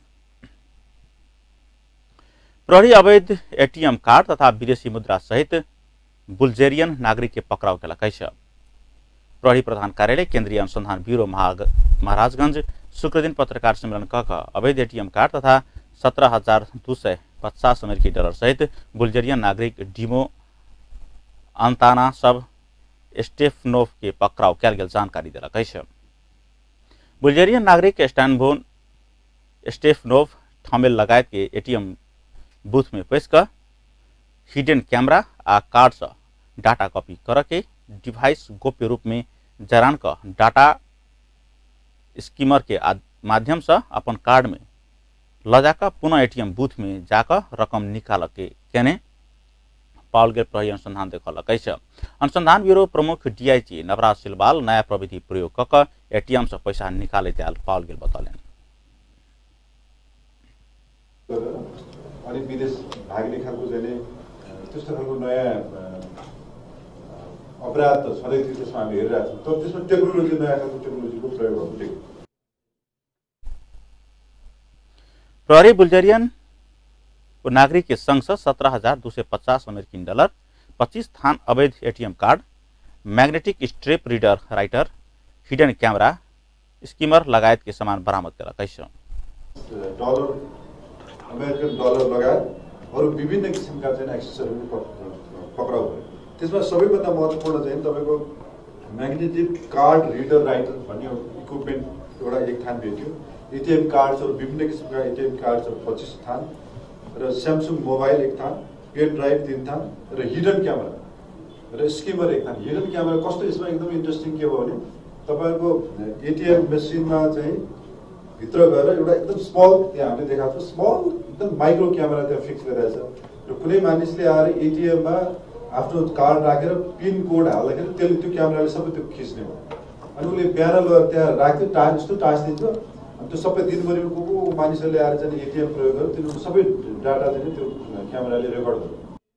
Speaker 1: प्रहरी अवैध एटीएम कार्ड तथा विदेशी मुद्रा सहित बुल्गेरियन नागरिक के पकड़ाव केलकै छ। प्रहरी प्रधान कार्यालय केंद्रीय अनुसंधान ब्यूरो महाराजगंज शुक्र दिन पत्रकार सम्मेलन कह अवैध एटीएम कार्ड तथा 17,250 अमेरिकी डलर सहित बुल्गेरियन नागरिक डिमो अंताना सब स्टेफनोव के पकड़ाव कयल गेल जानकारी दिलकै छ। बुल्गेरियन नागरिक स्टैनबोन स्टेफनोव ठमेल लगायत के एटीएम बूथ में पैस कर हिडन कैमरा आ कार्ड से डाटा कॉपी करके डिवाइस गोप्य रूप में जरान का डाटा स्कीमर के माध्यम से अपन कार्ड में लजाकर पुनः एटीएम बूथ में जाकर रकम निकाल के केने पावल गेल प्रहरी अनुसंधान देखलकै छ। अनुसंधान ब्यूरो प्रमुख डीआईजी नवराज सिलवाल नया प्रविधि प्रयोग कर एटीएम से पैसा निकाले त्याल पावल गेल बतालेन।
Speaker 12: अनि विदेश भाग्ने खालको चाहिँ त्यस्तो खालको नयाँ अपराध त सधैँ त्यसमा हामी हेरिरहेको छौँ, तर त्यसमा टेक्नोलोजी नयाँ खालको टेक्नोलोजीको प्रयोगहरू देख्यौँ। प्रहरी बुल्गेरियन नागरिक के संघ से 17,250 अमेरिकी डलर, 25 थान अवैध ATM card, magnetic strip reader writer, hidden camera, skimmer लगायत के सामान बरामद केलकै छ। डलर अमेरिकन डलर लगायत अरू विभिन्न किसिमका चाहिँ एक्सेसरीज पक्राउ भयो। त्यसमा सबैभन्दा महत्त्वपूर्ण चाहिँ तपाईको म्याग्नेटिक कार्ड रिडर राइटर भन्ने इक्विपमेन्ट एउटा एक थान भेट्यो। एटीएम कार्ड्सहरू विभिन्न किसिमका एटीएम कार्ड्सहरू 25 थान र स्यामसुङ मोबाइल एक थान
Speaker 13: पेन ड्राइभ 3 थान र हिडन क्यामेरा र स्किमर 1 थान। हिडन क्यामेरा कस्तो यसमा एकदम इन्ट्रेस्टिङ के भयो भने तपाईको एटीएम मेसिनमा चाहिँ भित्र गएर एउटा एकदम स्मल त्यहाँ हामीले देखाएको स्मल एकदम माइक्रो क्यामेरा त्यहाँ फिक्स गरिरहेछ र कुनै मानिसले आएर एटीएममा आफ्नो कार्ड राखेर पिन कोड हाल्दाखेरि त्यसले त्यो क्यामेराले सबै त्यो खिच्ने भयो। अनि उसले बिहान लगेर त्यहाँ राख्थ्यो यस्तो टाच दिन्थ्यो अनि त्यो सबै दिनभरिमा को मानिसहरूले आएर चाहिँ एटीएम प्रयोग गरेर तिनीहरूको सबै डाटा चाहिँ त्यो क्यामेराले रेकर्ड गर्यो।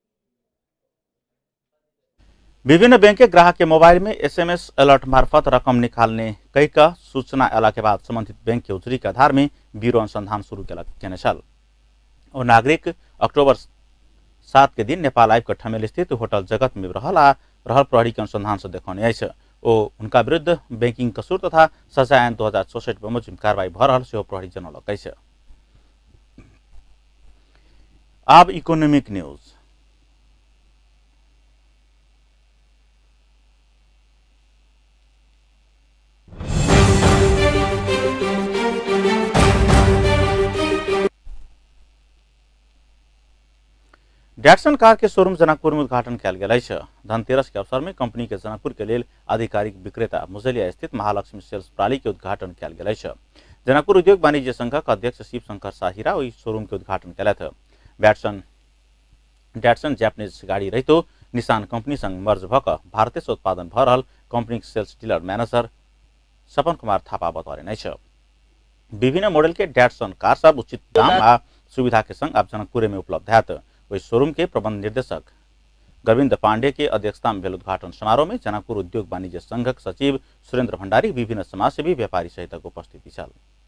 Speaker 12: विभिन्न बैंक के ग्राहक के मोबाइल में SMS अलर्ट मार्फत रकम निकालने कई का सूचना अला के बाद संबंधित बैंक के उजरी के आधार में ब्यूरो अनुसंधान शुरू किया छल और नागरिक अक्टूबर 7 के दिन नेपाल आइब के ठमेल स्थित होटल जगत में रहल प्रहरी के अनुसंधान से देखने आइछ ओ उनका विरुद्ध बैंकिंग कसूर तथा सजाय ऐन 2064 बमोजिम कार्रवाई भ रहल से प्रहरी जनौलक छ। अब इकोनॉमिक न्यूज। डैटसन कार के शोरूम जनकपुर में उद्घाटन किया गया है। धनतेरस के अवसर में कंपनी के जनकपुर के लिए आधिकारिक विक्रेता मुजलिया स्थित महालक्ष्मी सेल्स प्रणाली के उद्घाटन किया गया है। जनकपुर उद्योग वाणिज्य संघ का अध्यक्ष शिव शंकर साहिरा वही शोरूम के उद्घाटन किया था। डैटसन जापानीज गाड़ी रहितो निशान कंपनी संग मर्ज भक भारतीय से उत्पादन भ रहल कंपनी के sales dealer manager Sapan Kumar Thapa बतौले छ। विभिन्न मॉडल के डैटसन कार सब उचित दाम आ सुविधा के संग अब जनकपुर में उपलब्ध है। वही शोरूम के प्रबंध निर्देशक गोविंद पांडे के अध्यक्षता में भेल उद्घाटन समारोह में जनकपुर उद्योग वाणिज्य संघ सचिव सुरेंद्र भंडारी विभिन्न समाजसेवी व्यापारी सहित उपस्थिति छल।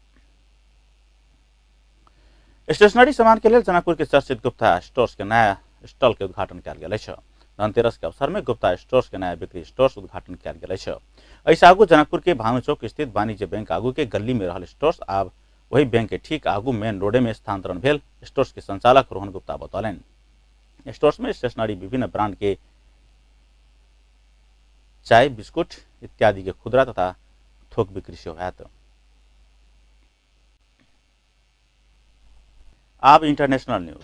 Speaker 12: स्टेशनरी सामान के लिए जनकपुर के चर्चित गुप्ता स्टोर्स के नया स्टॉल के उद्घाटन किया गया है। धनतेरस के अवसर में गुप्ता स्टोर्स के नया बिक्री स्टोर्स उद्घाटन किया गया है। ऐसा आगू जनकपुर के भानु चौक स्थित वाणिज्य बैंक आगू के गली में रहल स्टोर्स अब वही बैंक के ठीक आगू मेन रोडे में स्थानांतरण भेल स्टोर्स के संचालक रोहन गुप्ता बतौलन। स्टोर्स में स्टेशनरी विभिन्न ब्रांड के चाय बिस्कुट इत्यादि के खुदरा तथा थोक बिक्री से होत। अब इंटरनेशनल न्यूज।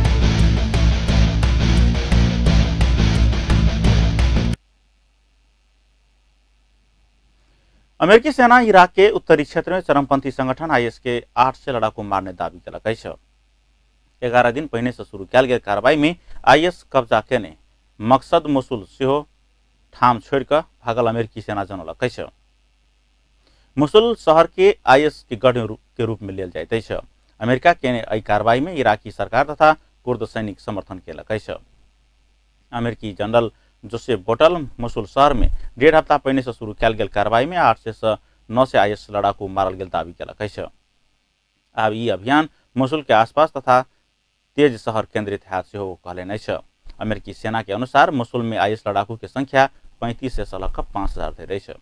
Speaker 12: अमेरिकी सेना इराक के उत्तरी क्षेत्र में चरमपंथी संगठन आईएस के 800 लड़ाकू मारने दावी कलक है। 11 दिन पहले से शुरू किया गया कार्रवाई में आईएस कब्जा केने मकसद मोसुल सेहो ठाम छोड़कर भागल अमेरिकी सेना जनौलक है। मोसुल शहर के आईएस के गढ़ के रूप में लियल जाते है। अमेरिका केने आई कार्रवाई में इराकी सरकार तथा कुर्द सैनिक समर्थन केलक है। अमेरिकी जनरल जोसेफ बोटल मोसुल शहर में 1.5 हफ्ता पहले से शुरू किया गया कार्रवाई में 800 से 900 आईएस लड़ाकू मारल गेल दावी केलक है। अब ये अभियान मोसुल के आसपास तथा तेज शहर केंद्रित है कहले छ। अमेरिकी सेना के अनुसार मोसुल में आईएस लड़ाकू की संख्या 35 से 5000 थे रही।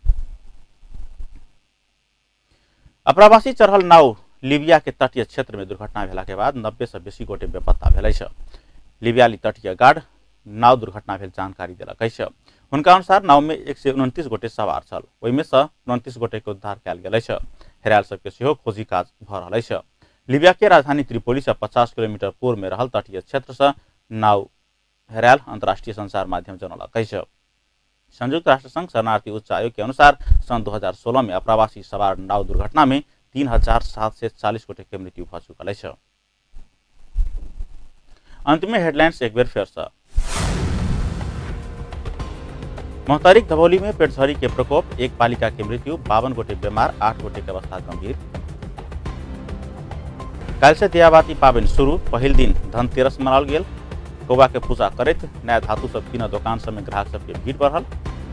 Speaker 12: अप्रवासी चढ़ल नाव लीबिया के तटीय क्षेत्र में दुर्घटना भेला के बाद 90 से बेसी गोटे बेपत्ता भेल छ। लीबियाली तटीय गार्ड नाव दुर्घटना भेल जानकारी देलक है। उनका अनुसार नाव में 129 गोटे सवार छल। ओहि में से 29 गोटे के उद्धार किया गेल छ। हेरायल सबके सेहो खोजी काज भ रहल छ। लीबिया के राजधानी त्रिपोली से 50 किलोमीटर पूर्व में रहल तटीय क्षेत्र से नाव हेरायल अंतर्राष्ट्रीय संचार माध्यम जनौलक है। संयुक्त राष्ट्र संघ शरणार्थी उच्च आयोग के अनुसार सन 2016 में अप्रवासी सवार नाव दुर्घटना में 3740 गोटे के मृत्यु भ चुकल है। अंत में हेडलाइंस एक बेर फिर से। मोहतरिक धबौली में पेटझरी के प्रकोप, एक बालिका की मृत्यु, 52 गोटे बीमार, 8 गोटे की अवस्था गंभीर। कल से दियाबाती पाबन शुरू, पहिल दिन धनतेरस मनाल गेल। कौआ के पूजा करत नया धातु सब किन दुकान सब में ग्राहक सबके भीड़ बढ़ल।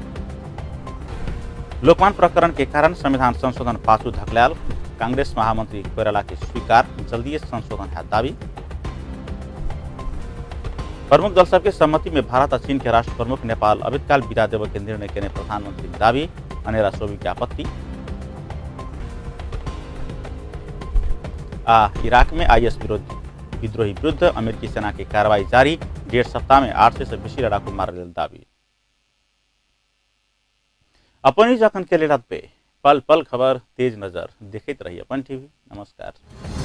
Speaker 12: लोकमान प्रकरण के कारण संविधान संशोधन पाछू धकलायल, कांग्रेस महामंत्री कोइराला के स्वीकार, जल्दी संशोधन है दावी। प्रमुख दल सबके सम्मति में भारत और चीन के राष्ट्र प्रमुख नेपाल अवितकाल विदा देवे के निर्णय के प्रधानमंत्री दावी, अनेरा सोबी की आपत्ति। इराक में आईएस विद्रोही विरुद्ध अमेरिकी सेना की कार्रवाई जारी, 1.5 सप्ताह में 800 से बेसी लड़ाकू मारल दावी। अपन जखन के लिए पे पल पल खबर तेज नजर देखते रहिए अपन टीवी। नमस्कार।